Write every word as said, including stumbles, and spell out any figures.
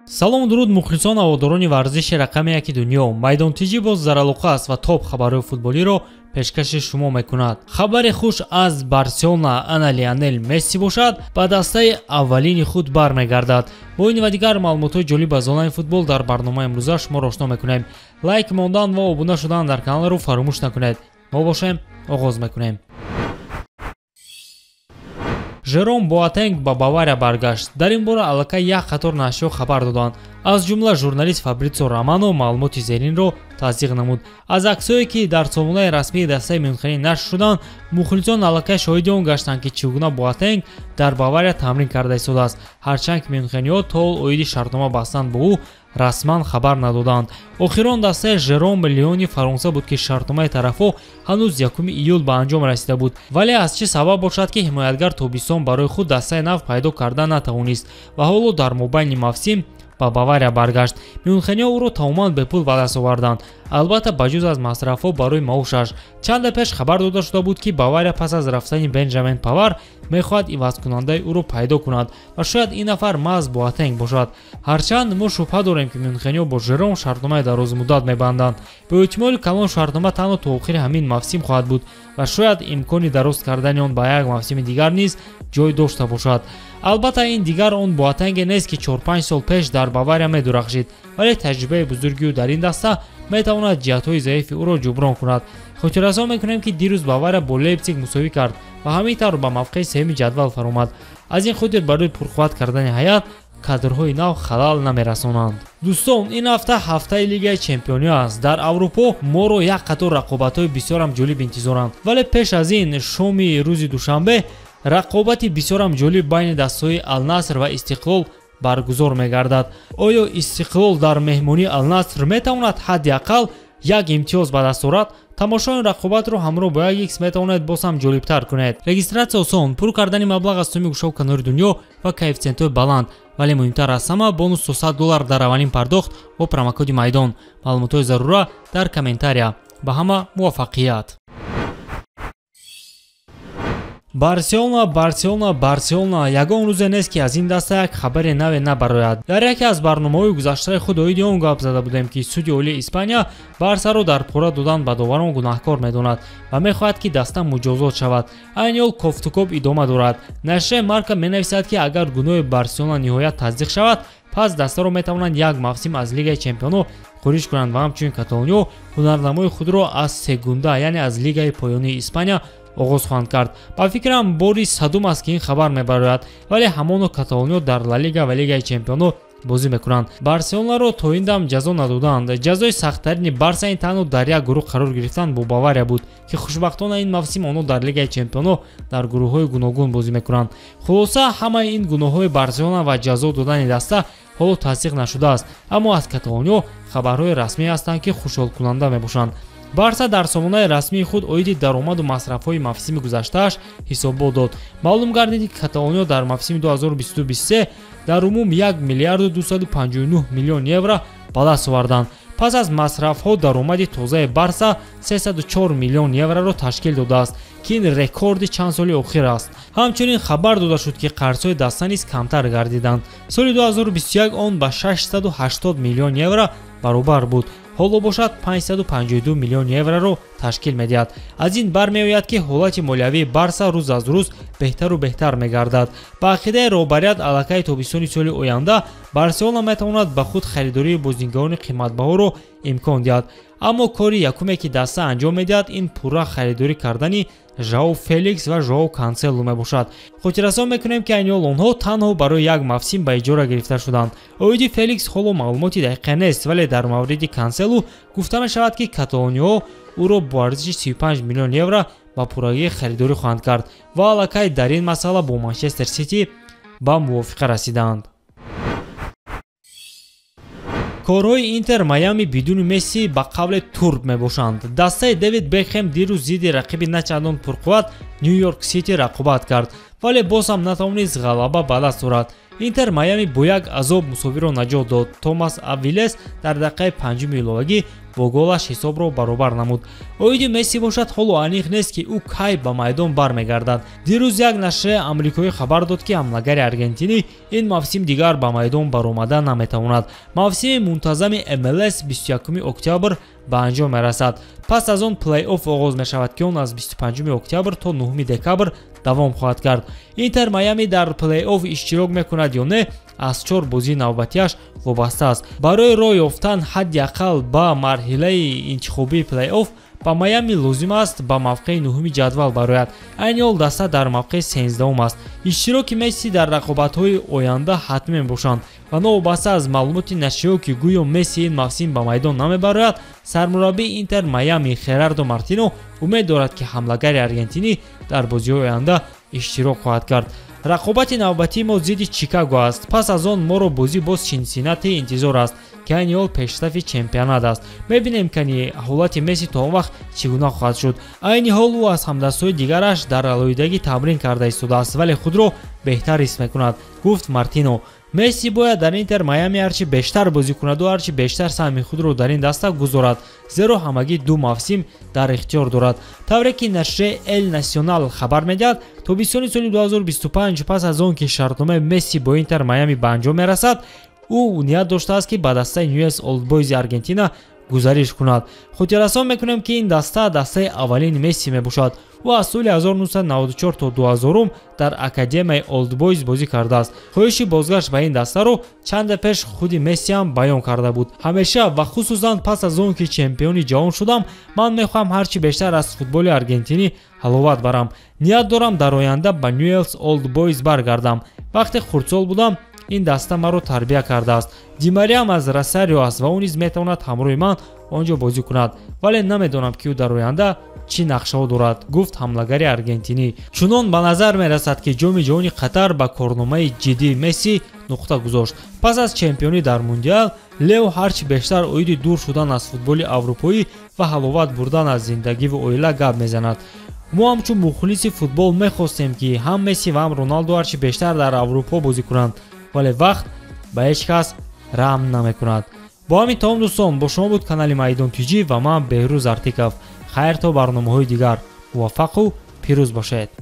салому дуруд мухлисон ҳаводорони варзиши рақами яки дунё. майдонтиҷӣ боз заралуқа аст ва топ хабарҳои футболиро пешкаши шумо мекунад. хабари хуш аз Барселона ана Лионел Месси бошад, ба дастаи аввалини худ бармегардад. бо ин ва дигар маълумотҳои ҷолиб аз онлайн футбол дар барномаи имрӯза шуморо ошно мекунем. лайк мондан ва обуна шудан дар каналро фаромӯш накунед. мо бошем, оғоз мекунем. Жером Боатенг ба Бавария баргашт. Дар ин бора аллакай як қатор нашриё хабар доданд. Аз ҷумла журналист Фабрицио Романо маълумоти зеринро тасдиқ намуд. Аз аксҳое ки дар сомонаи расмии дастаи Мюнхенӣ нашр шуданд, мухлисон аллакай шоҳиди он гаштанд ки чӣ гуна Боатенг дар Бавария тамрин карда истодааст, ҳарчанд ки мюнхениҳо то ҳол оиди шартнома бастанд бо ӯ расман хабар надоданд. охирон дастаи Жером Лиони Фаронса буд ки шартномаи тарафҳо ҳанӯз якуми июл ба анҷом расида буд, вале аз чӣ сабаб бошад ки ҳимоятгар тобистон барои худ дастаи нав пайдо карда натавонист ва ҳоло дар мобайни мавсим ба Бавария баргашт. мюнхениҳо ӯро тамоман бепул ба даст оварданд, албатта ба ҷуз аз масрафҳо барои маошаш. чанда пеш хабар дода шуда буд ки Бавария пас аз рафтани Бенҷамин Павар мехоҳад ивазкунандаи ӯро пайдо кунад ва шояд ин нафар маҳз Боатенг бошад. ҳарчанд мо шубҳа дорем ки мюнхениҳо бо Жером шартномаи дарозмуддат мебанданд. бо эҳтимоли калон шартнома танҳо то охири ҳамин мавсим хоҳад буд ва шояд имкони дароз кардани он ба як мавсими дигар низ ҷой дошта бошад. албатта ин дигар он Боатенге нест ки чор панҷ сол пеш дар Бавария медурахшид, вале таҷрибаи бузурги ӯ дар ин даста метавонад ҷиҳатҳои заифи ӯро ҷуброн кунад. хотиррасон мекунем ки дирӯз Бавария бо Лейпциг мусовӣ кард ва ҳамин тавр ба мавқеи сеюми ҷадвал фаромад. аз ин хотир барои пурқувват кардани ҳаят кадрҳои нав халал намерасонанд. дӯстон, ин ҳафта ҳафтаи Лигаи Чемпиониҳо аст. дар Аврупо моро як қатор рақобатҳои бисёрам ҷолиб интизоранд, вале пеш аз ин шоми рӯзи душанбе рақобати бисёрам ҷолиб байни дастаҳои Ал-Наср ва Истиқлол баргузор мегардад. оё Истиқлол дар меҳмонии Ал-Наср метавонад ҳадди ақал як имтиёз ба даст орад? тамошои рақобатро ҳамроҳ бо як икс метавонед боз ҳам ҷолибтар кунед. регистратсия осон, пур кардани маблағ аз сумми гӯшову канори дунё ва коэффициентҳои баланд, вале муҳимтар аз ҳама бонус сто доллар дар аввалин пардохт бо промокоди майдон. маълумотҳои зарура дар комментария. ба ҳама муваффақият. Барселона, Барселона, Барселона. Ягон рӯзе нест ки аз ин даста як хабари наве набарояд. Дар яке аз барномаҳои гузаштаи худ оиди он гап зада будем ки суди олии Испания Барсаро дар пора додан ба доварон гунаҳкор медонад ва мехоҳад ки даста муҷозот шавад. айни ҳол кофтукоп идома дорад. нашри Марка менависад ки агар гуноҳи Барселона ниҳоят тасдиқ шавад, пас дастаро метавонанд як мавсим аз Лигаи Чемпионҳо хориҷ кунанд ва ҳамчунин Каталониё ҳунарнамои худро аз Сегунда, яъне аз Лигаи поёнии Испания оғоз хоҳанд кард. ба фикрам бори садум аст ки ин хабар мебарояд, вале ҳамоно Каталониё дар Ла Лига ва Лигаи Чемпионҳо бозӣ мекунанд. Барселонаро то ин дам ҷазо надоданд. ҷазои сахттарини Барса ин танҳо дар як гурӯҳ қарор гирифтан бо Бавария буд ки хушбахтона ин мавсим онҳо дар Лигаи Чемпионҳо дар гурӯҳҳои гуногун бозӣ мекунанд. хулоса ҳамаи ин гуноҳҳои Барселона ва ҷазо додани даста ҳоло тасдиқ нашудааст, аммо аз Каталониё хабарҳои расмӣ ҳастанд ки хушҳолкунанда мебошанд. Барса дар сомонаи расмии худ оиди даромаду масрафҳои мавсими гузаштааш ҳисобот дод. маълум гардид ки Каталониё дар мавсими ду ҳазору бисту бисту се дар умум як миллиарду дусаду панҷоҳу нӯҳ миллион евро ба даст оварданд. пас аз масрафҳо даромади тозаи Барса сесаду чор миллион евроро ташкил додааст, ки ин рекорди чанд соли охир аст. ҳамчунин хабар дода шуд ки қарзҳои даста низ камтар гардиданд. соли ду ҳазору бисту як он ба шашсаду ҳаштод миллион евро баробар буд. ҳоло бошад панҷсаду панҷоҳу ду миллион евроро ташкил медиҳад. аз ин бармеояд ки ҳолати молиявии Барса рӯз аз рӯз беҳтару беҳтар мегардад. ба ақидаи роҳбарият аллакай тобистони соли оянда Барселона метавонад ба худ харидории бозигарони қиматбаҳоро имкон диҳад. аммо кори якуме ки даста анҷом медиҳад ин пурра харидорӣ кардани Жао Феликс ва Жао Кансело мебошад. хотиррасон мекунем ки айни ҳол онҳо танҳо барои як мавсим ба иҷора гирифта шуданд. оиди Феликс ҳоло маълумоти дақиқа нест, вале дар мавриди Кансело гуфта мешавад ки Каталониё ӯро бо арзиши си и панҷ миллион евро ба пуррагии харидорӣ хоҳанд кард ва аллакай дар ин масъала бо Манчестер Сити ба мувофиқа расиданд. корҳои Интер Майами бидуни Месси ба қавли турб мебошанд. дастаи Дэвид Бекхэм дирӯз зидди рақиби начандон пурқувват Нью-Йорк Сити рақобат кард, вале боз ҳам натавонист ғалаба ба даст орад. Интер Майами бо як азоб мусовиро наҷот дод. Томас Авилес дар дақиқаи панҷуми иловагӣ бо голаш ҳисобро баробар намуд. Оиди Месси бошад, ҳоло аниқ нест ки ӯ кай ба майдон бармегардад. Дирӯз як нашри амрикоӣ хабар дод ки ҳамлагари аргентинӣ ин мавсим дигар ба майдон баромада наметавонад. Мавсими мунтазами эм эл эс бисту якуми октябр ба анҷом мерасад. Пас аз он плей-офф оғоз мешавад ки он аз бисту панҷуми октябр то нӯҳуми декабр давом хоҳад кард. Интер Майами дар плей-офф иштирок мекунад ё не, аз чор бозии навбатиаш вобаста аст. Барои роҳ ёфтан ҳадди ақал ба марҳилаи интихобии плей-офф ба Майами лозим аст ба мавқеи нӯҳуми ҷадвал барояд. Айни ҳол даста дар мавқеи сенздаҳум аст. Иштироки Месси дар рақобатҳои оянда ҳатмӣ мебошанд ва новобаста аз маълумоти нашриё ки гӯё Месси ин мавсим ба майдон намебарояд, сармураббии Интер Майами Херардо Мартино умед дорад ки ҳамлагари аргентинӣ дар бозиҳои оянда иштирок хоҳад кард. Рақобати навбатии мо зидди Чикаго аст. Пас аз он моро бозӣ бо Синсинати интизор аст ки айни ҳол пешсафи чемпионат аст. Мебинем кани ҳолати Месси то он вақт чӣ гуна хоҳад шуд. Айни ҳол ӯ аз ҳамдастҳои дигараш дар алоҳидагӣ тамрин карда истодааст, вале худро беҳтар ҳис мекунад, гуфт Мартино. Месси бояд дар Интер Майами ҳарчи бештар бозӣ кунаду ҳарчи бештар саҳми худро дар ин даста гузорад, зеро ҳамагӣ ду мавсим дар ихтиёр дорад. Тавре ки нашри Эл Насионал хабар медиҳад, тобистони соли ду ҳазору бисту панҷ пас аз он ки шартномаи Месси бо Интер Майами ба анҷом мерасад, ӯ ният доштааст ки ба дастаи Ньюэлс Олд Бойзи Аргентина гузариш кунад. Хотиррасон мекунем ки ин даста дастаи аввалини Месси мебошад. ӯ аз соли ҳазору нуҳсад наводу чор то ду ҳазорум дар академияи Олд Бойз бозӣ кардааст. Хоҳиши бозгашт ба ин дастаро чанде пеш худи Месси ҳам баён карда буд. Ҳамеша ва хусусан пас аз он ки чемпиони ҷаҳон шудам, ман мехоҳам ҳарчи бештар аз футболи аргентинӣ ҳаловат барам. Ният дорам дар оянда ба Ньюэлс Олд Бойз баргардам. Вақте хурдсол будам, ин даста маро тарбия кардааст. Ди Мариям аз Росарио аст ва он низ метавонад ҳамроҳи ман онҷо бозӣ кунад, вале намедонам ки ӯ дар оянда чӣ нақшаҳо дорад, гуфт ҳамлагари аргентинӣ. Чунон ба назар мерасад ки ҷоми ҷаҳони Қатар ба корномаи ҷиддии Месси нуқта гузошт. Пас аз чемпионӣ дар Мундиал, Лео ҳарчи бештар оиди дур шудан аз футболи аврупоӣ ва ҳаловат бурдан аз зиндагӣ ва оила гап мезанад. мо ҳамчун мухлиси футбол мехостем ки ҳам Месси ва ҳам Роналдо ҳарчи бештар дар Аврупо бозӣ кунанд, вале вақт ба ҳеҷ кас раҳм намекунад. бо ҳамин тамом дӯстон, бо шумо буд канали Майдон Тиҷӣ ва ман Беҳрӯз Артиков. хайр то барномаҳои дигар. муваффақу пирӯз бошед.